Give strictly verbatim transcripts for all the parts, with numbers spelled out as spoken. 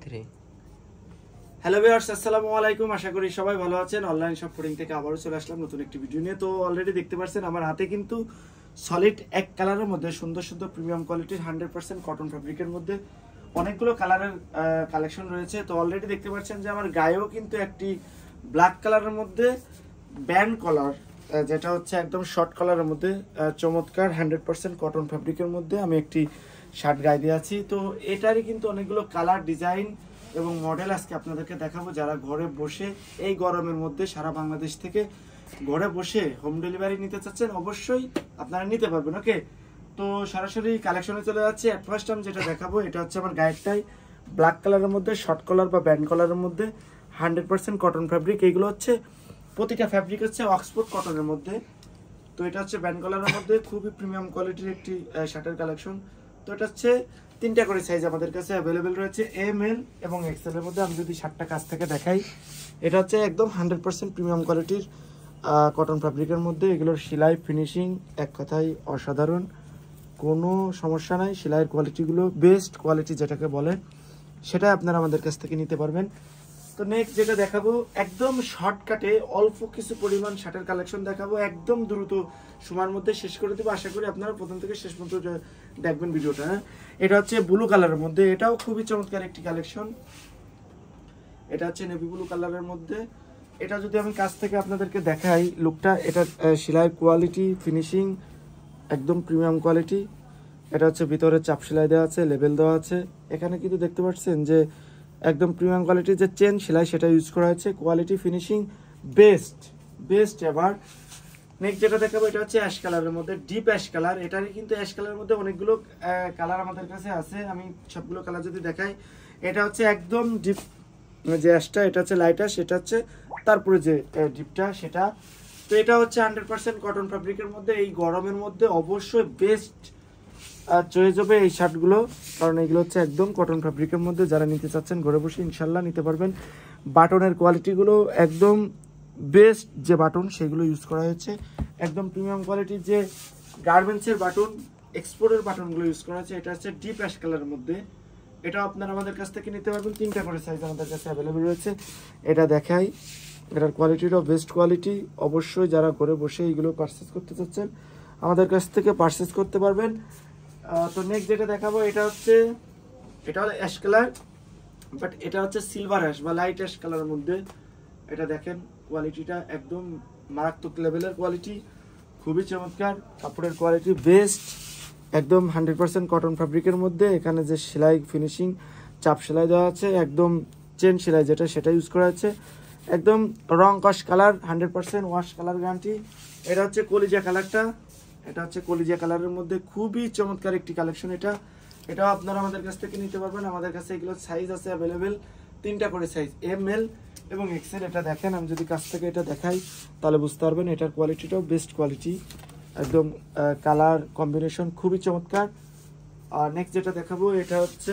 Three. Hello viewers, আসসালামু আলাইকুম। আশা করি সবাই ভালো আছেন। অনলাইন শপ ফোরিং থেকে আবারও চলে আসলাম নতুন একটি ভিডিও নিয়ে। তো অলরেডি দেখতে পাচ্ছেন আমার হাতে কিন্তু সলিড এক কালারের মধ্যে সুন্দর সুন্দর প্রিমিয়াম কোয়ালিটির হান্ড্রেড পার্সেন্ট কটন ফ্যাব্রিকের মধ্যে অনেকগুলো কালারের কালেকশন রয়েছে। তো অলরেডি দেখতে পাচ্ছেন যে আমার গায়েও কিন্তু একটি ব্ল্যাক কালারের মধ্যে ব্যান্ড কলার, যেটা হচ্ছে একদম শর্ট কালারের মধ্যে চমৎকার হান্ড্রেড পার্সেন্ট কটন ফ্যাব্রিকের মধ্যে আমি একটি শার্ট গায়ে দিয়ে আছি। তো এটারই কিন্তু অনেকগুলো কালার, ডিজাইন এবং মডেল আজকে আপনাদেরকে দেখাবো। যারা ঘরে বসে এই গরমের মধ্যে সারা বাংলাদেশ থেকে ঘরে বসে হোম ডেলিভারি নিতে চাচ্ছেন, অবশ্যই আপনারা নিতে পারবেন। ওকে, তো সরাসরি কালেকশনে চলে যাচ্ছে। অ্যাট ফার্স্ট আমি যেটা দেখাবো এটা হচ্ছে আমার গায়েরটাই ব্ল্যাক কালারের মধ্যে শর্ট কলার বা ব্যান্ড কলারের মধ্যে হান্ড্রেড পার্সেন্ট কটন ফ্যাব্রিক। এইগুলো হচ্ছে প্রতিটা ফ্যাব্রিক হচ্ছে অক্সফোর্ড কটনের মধ্যে। তো এটা হচ্ছে ব্যান্ড কলারের মধ্যে খুবই প্রিমিয়াম কোয়ালিটির একটি শার্টের কালেকশন। তো এটা হচ্ছে তিনটা করে সাইজ আমাদের কাছে অ্যাভেলেবেল রয়েছে, এম এল এবং এক্সেল এর মধ্যে। আমি যদি শার্টটা কাছ থেকে দেখাই, এটা হচ্ছে একদম হান্ড্রেড পার্সেন্ট প্রিমিয়াম কোয়ালিটির কটন ফ্যাব্রিকের মধ্যে। এগুলোর সেলাই ফিনিশিং এক কথায় অসাধারণ, কোনো সমস্যা নাই। সেলাইয়ের কোয়ালিটিগুলো বেস্ট কোয়ালিটি যেটাকে বলে, সেটা আপনারা আমাদের কাছ থেকে নিতে পারবেন। তো নেক্সট যেটা দেখাবো একদম শর্টকাটে অল্প কিছু পরিমাণ শার্টের কালেকশন দেখাবো, একদম দ্রুত সময়ের মধ্যে শেষ করে দেবো। আশা করি আপনারা প্রথম থেকে শেষ পর্যন্ত দেখবেন ভিডিওটা। হ্যাঁ, এটা হচ্ছে ব্লু কালারের মধ্যে, এটাও খুবই চমৎকার একটি কালেকশন। এটা হচ্ছে নেভি ব্লু কালারের মধ্যে। এটা যদি আমি কাছ থেকে আপনাদেরকে দেখাই লুকটা, এটা সেলাইয়ের কোয়ালিটি ফিনিশিং একদম প্রিমিয়াম কোয়ালিটি। এটা হচ্ছে ভিতরে চাপ সেলাই দেওয়া আছে, লেবেল দেওয়া আছে। এখানে কিন্তু দেখতে পাচ্ছেন যে একদম প্রিমিয়াম কোয়ালিটির যে চেন সেলাই সেটা ইউজ করা হয়েছে। কোয়ালিটি ফিনিশিং বেস্ট বেস্ট এবার নেক্সট যেটা দেখাবো এটা হচ্ছে অ্যাশ কালারের মধ্যে, ডিপ অ্যাশ কালার। এটারই কিন্তু অ্যাশ কালারের মধ্যে অনেকগুলো কালার আমাদের কাছে আছে। আমি সবগুলো কালার যদি দেখাই, এটা হচ্ছে একদম ডিপ যে অ্যাশটা, এটা হচ্ছে লাইট অ্যাশ, এটা হচ্ছে তারপরে যে ডিপটা সেটা। তো এটা হচ্ছে হান্ড্রেড পার্সেন্ট কটন ফ্যাব্রিকের মধ্যে। এই গরমের মধ্যে অবশ্যই বেস্ট চয়েস হবে এই শার্টগুলো, কারণ এগুলো হচ্ছে একদম কটন ফ্যাব্রিকের মধ্যে। যারা নিতে চাচ্ছেন ঘরে বসে ইনশাল্লাহ নিতে পারবেন। বাটনের কোয়ালিটিগুলো একদম বেস্ট যে বাটন সেগুলো ইউজ করা হয়েছে, একদম প্রিমিয়াম কোয়ালিটির যে গার্মেন্টসের বাটন, এক্সপোর্টের বাটনগুলো ইউজ করা হয়েছে। এটা হচ্ছে ডিপ অ্যাশ কালারের মধ্যে, এটা আপনারা আমাদের কাছ থেকে নিতে পারবেন। তিনটা করে সাইজ আমাদের কাছে অ্যাভেলেবেল রয়েছে। এটা দেখাই, এটার কোয়ালিটিটাও বেস্ট কোয়ালিটি। অবশ্যই যারা ঘরে বসে এইগুলো পারচেস করতে চাচ্ছেন আমাদের কাছ থেকে পারচেস করতে পারবেন। তো নেক্সট যেটা দেখাবো এটা হচ্ছে, এটা হলো অ্যাশ কালার, বাট এটা হচ্ছে সিলভার অ্যাশ বা লাইট অ্যাশ কালারের মধ্যে। এটা দেখেন কোয়ালিটিটা একদম মারাত্মক লেভেলের কোয়ালিটি, খুবই চমৎকার। কাপড়ের কোয়ালিটি বেস্ট, একদম হান্ড্রেড পার্সেন্ট কটন ফ্যাব্রিকের মধ্যে। এখানে যে সেলাই ফিনিশিং চাপ সেলাই দেওয়া আছে, একদম চেন সেলাই যেটা সেটা ইউজ করা আছে। একদম রং কস colour, hundred percent wash colour guarantee. এটা হচ্ছে কলিজা কালারটা, এটা হচ্ছে কলিজা কালারের মধ্যে খুবই চমৎকার একটি কালেকশন। এটা এটাও আপনারা আমাদের কাছ থেকে নিতে পারবেন। আমাদের কাছে এগুলো সাইজ আছে অ্যাভেলেবেল, তিনটা করে সাইজ, এম এল এবং এক্সেল। এটা দেখেন, আমি যদি কাছ থেকে এটা দেখাই তাহলে বুঝতে পারবেন এটার কোয়ালিটিটাও বেস্ট কোয়ালিটি, একদম কালার কম্বিনেশন খুবই চমৎকার। আর নেক্সট যেটা দেখাবো এটা হচ্ছে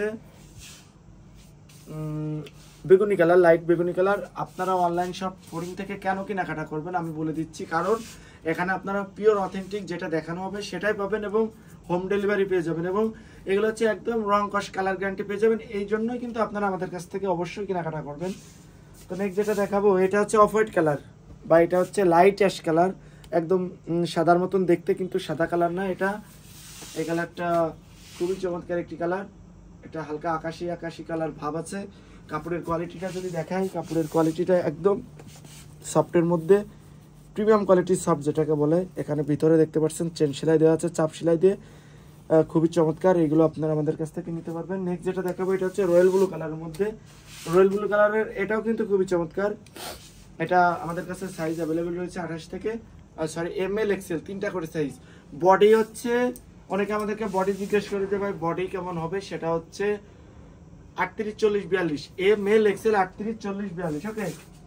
বেগুনি কালার, লাইট বেগুনি কালার। আপনারা অনলাইন শপ ফোরিং থেকে কেন কেনাকাটা করবেন আমি বলে দিচ্ছি, কারণ এখানে আপনারা পিওর অথেন্টিক যেটা দেখানো হবে সেটাই পাবেন এবং হোম ডেলিভারি পেয়ে যাবেন, এবং এগুলো হচ্ছে একদম রং কস কালার গ্যারান্টি পেয়ে যাবেন। এই জন্যই কিন্তু আপনারা আমাদের কাছ থেকে অবশ্যই কেনাকাটা করবেন। তো নেক্সট যেটা দেখাবো এটা হচ্ছে অফ হোয়াইট কালার বা এটা হচ্ছে লাইট অ্যাশ কালার, একদম সাদার মতন দেখতে কিন্তু সাদা কালার না। এটা এই কালারটা খুবই চমৎকার একটি কালার, এটা হালকা আকাশি আকাশি কালার ভাব আছে। কাপড়ের কোয়ালিটিটা যদি দেখাই, কাপড়ের কোয়ালিটিটা একদম সফটের মধ্যে, প্রিমিয়াম কোয়ালিটির সফট যেটাকে বলে। এখানে ভিতরে দেখতে পাচ্ছেন চেন সেলাই দেওয়া আছে, চাপ সেলাই দিয়ে, খুবই চমৎকার। এগুলো আপনারা আমাদের কাছ থেকে নিতে পারবেন। নেক্সট যেটা দেখাবো এটা হচ্ছে রয়্যাল ব্লু কালারের মধ্যে, রয়্যাল ব্লু কালারের এটাও কিন্তু খুবই চমৎকার। এটা আমাদের কাছে সাইজ অ্যাভেলেবেল রয়েছে আঠাশ থেকে সরি এম এল এক্সেল, তিনটা করে সাইজ। বডি হচ্ছে অনেকে আমাদেরকে বডি জিজ্ঞেস করে যে ভাই বডি কেমন হবে, সেটা হচ্ছে আটত্রিশ চল্লিশ বিয়াল্লিশ, এম এল এক্সেল আটত্রিশ চল্লিশ বিয়াল্লিশ। ওকে,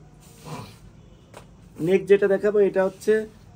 নেক্সট যেটা দেখাবো এটা হচ্ছে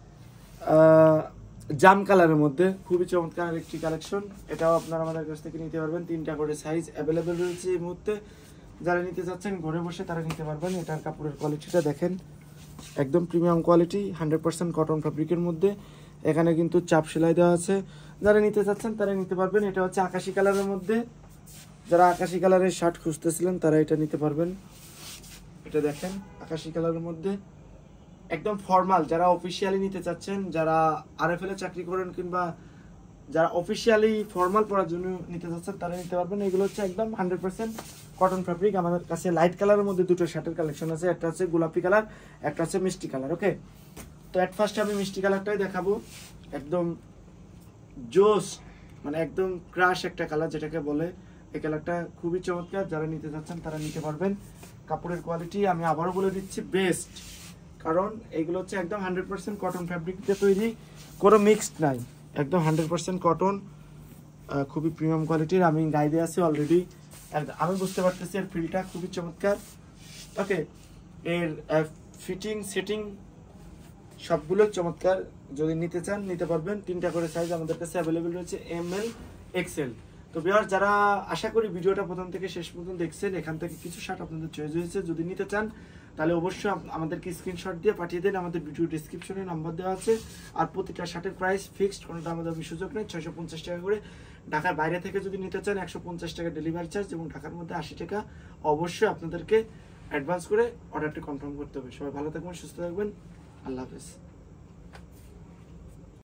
জাম কালারের মধ্যে, খুবই চমৎকার একটি কালেকশন। এটাও আপনারা আমাদের কাছ থেকে নিতে পারবেন। তিনটা করে সাইজ অ্যাভেলেবেল রয়েছে এই মুহূর্তে। যারা নিতে চাচ্ছেন ঘরে বসে তারা নিতে পারবেন। এটার কাপড়ের কোয়ালিটিটা দেখেন, একদম premium quality, hundred percent cotton ফ্যাব্রিকের মধ্যে। এখানে কিন্তু চাপ সেলাই দেওয়া আছে। যারা নিতে চাচ্ছেন তারা নিতে পারবেন। এটা হচ্ছে আকাশি কালারের মধ্যে, যারা আকাশি কালারের শার্ট খুঁজতেছিলেন তারা এটা নিতে পারবেন। এটা দেখেন আকাশি কালারের মধ্যে একদম ফর্মাল, যারা অফিসিয়ালি নিতে চাচ্ছেন, যারা আরএফএল এ চাকরি করেন কিংবা যারা অফিসিয়ালি ফর্মাল পরার জন্য নিতে চাচ্ছেন তারা নিতে পারবেন। এগুলো হচ্ছে একদম হান্ড্রেড পার্সেন্ট কটন ফ্যাব্রিক। আমাদের কাছে লাইট কালারের মধ্যে দুটো শার্টের কালেকশন আছে, একটা হচ্ছে গোলাপি কালার, একটা হচ্ছে মিষ্টি কালার। ওকে, তো এট ফার্স্ট আমি মিষ্টি কালারটাই দেখাবো। একদম জোস, মানে একদম ক্রাশ একটা কালার যেটাকে বলে, এই কালারটা খুবই চমৎকার। যারা নিতে চাচ্ছেন তারা নিতে পারবেন। কাপড়ের কোয়ালিটি আমি আবারও বলে দিচ্ছি বেস্ট, কারণ এগুলো হচ্ছে একদম হান্ড্রেড পার্সেন্ট কটন ফ্যাব্রিক দিয়ে তৈরি, কোনো মিক্সড নাই, একদম হান্ড্রেড পার্সেন্ট কটন, খুবই প্রিমিয়াম কোয়ালিটির। আমি গায়ে দিয়ে আছি অলরেডি, আমি বুঝতে পারতেছি এর ফিলটা খুবই চমৎকার। ওকে, এর ফিটিং সেটিং সবগুলো চমৎকার। যদি নিতে চান নিতে পারবেন। তিনটা করে সাইজ আমাদের কাছে অ্যাভেলেবেল রয়েছে, এম এল এক্সেল। তো ভিউয়ার্স, যারা আশা করি ভিডিওটা প্রথম থেকে শেষ পর্যন্ত দেখছেন, এখান থেকে কিছু শার্ট আপনাদের চয়েস হয়েছে, যদি নিতে চান তাহলে অবশ্যই আমাদেরকে স্ক্রিনশট দিয়ে পাঠিয়ে দেন। আমাদের ভিডিও ডিসক্রিপশনে নাম্বার দেওয়া আছে। আর প্রতিটা শার্টের প্রাইস ফিক্সড, কোনোটা আমাদের সুযোগ নেই। ছয়শো পঞ্চাশ টাকা করে। ঢাকার বাইরে থেকে যদি নিতে চান একশো পঞ্চাশ টাকা ডেলিভারি চার্জ, এবং ঢাকার মধ্যে আশি টাকা অবশ্যই আপনাদেরকে অ্যাডভান্স করে অর্ডারটি কনফার্ম করতে হবে। সবাই ভালো থাকবেন, সুস্থ থাকবেন, আল্লাহ হাফেজ।